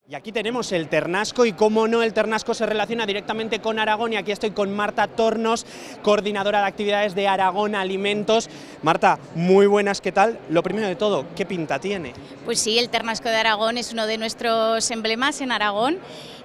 Y aquí tenemos el Ternasco y cómo no el Ternasco se relaciona directamente con Aragón, y aquí estoy con Marta Tornos, coordinadora de actividades de Aragón Alimentos. Marta, muy buenas, ¿qué tal? Lo primero de todo, ¿qué pinta tiene? Pues sí, el Ternasco de Aragón es uno de nuestros emblemas en Aragón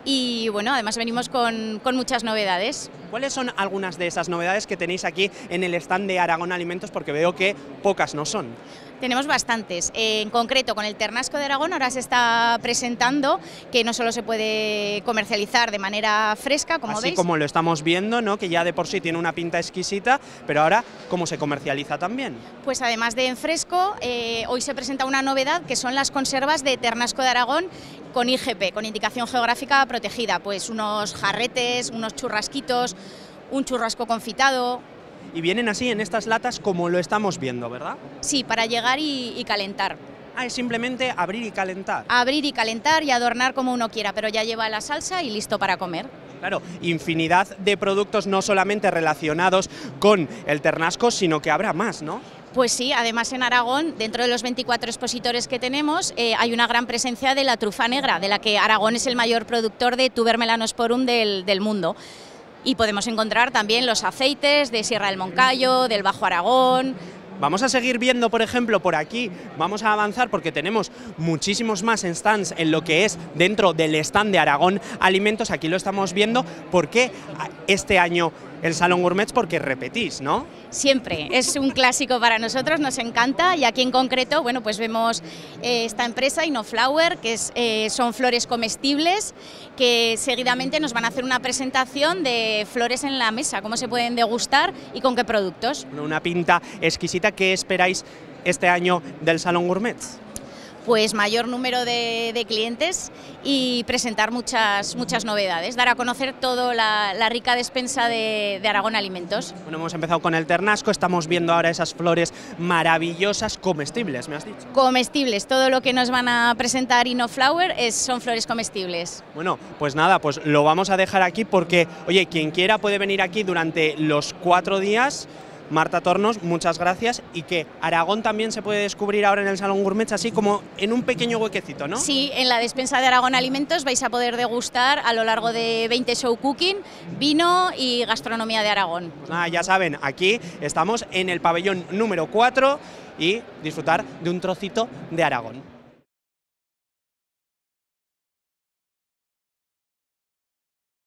y bueno, además venimos con muchas novedades. ¿Cuáles son algunas de esas novedades que tenéis aquí en el stand de Aragón Alimentos? Porque veo que pocas no son. Tenemos bastantes. En concreto, con el Ternasco de Aragón ahora se está presentando que no solo se puede comercializar de manera fresca, como así veis. Como lo estamos viendo, ¿no? Que ya de por sí tiene una pinta exquisita, pero ahora, ¿cómo se comercializa también? Pues además de en fresco, hoy se presenta una novedad que son las conservas de Ternasco de Aragón con IGP, con indicación geográfica protegida, pues unos jarretes, unos churrasquitos, un churrasco confitado. Y vienen así en estas latas como lo estamos viendo, ¿verdad? Sí, para llegar y calentar. Ah, es simplemente abrir y calentar. Abrir y calentar y adornar como uno quiera, pero ya lleva la salsa y listo para comer. Claro, infinidad de productos no solamente relacionados con el Ternasco, sino que habrá más, ¿no? Pues sí, además en Aragón, dentro de los 24 expositores que tenemos, hay una gran presencia de la trufa negra, de la que Aragón es el mayor productor de Tuber melanosporum del mundo. Y podemos encontrar también los aceites de Sierra del Moncayo, del Bajo Aragón. Vamos a seguir viendo, por ejemplo, por aquí, vamos a avanzar porque tenemos muchísimos más stands en lo que es dentro del stand de Aragón Alimentos. Aquí lo estamos viendo. ¿Por qué este año el Salón Gourmet? Porque repetís, ¿no? Siempre, es un clásico para nosotros, nos encanta, y aquí en concreto, bueno, pues vemos esta empresa, InnoFlower, que son flores comestibles, que seguidamente nos van a hacer una presentación de flores en la mesa, cómo se pueden degustar y con qué productos. Una pinta exquisita. ¿Qué esperáis este año del Salón Gourmet? Pues mayor número de clientes y presentar muchas novedades, dar a conocer toda la rica despensa de Aragón Alimentos. Bueno, hemos empezado con el Ternasco, estamos viendo ahora esas flores maravillosas, comestibles, me has dicho. Comestibles, todo lo que nos van a presentar InnoFlower son flores comestibles. Bueno, pues nada, pues lo vamos a dejar aquí porque, oye, quien quiera puede venir aquí durante los 4 días. Marta Tornos, muchas gracias, y que Aragón también se puede descubrir ahora en el Salón Gourmet, así como en un pequeño huequecito, ¿no? Sí, en la despensa de Aragón Alimentos vais a poder degustar a lo largo de 20 show cooking, vino y gastronomía de Aragón. Pues nada, ya saben, aquí estamos en el pabellón número 4 y disfrutar de un trocito de Aragón.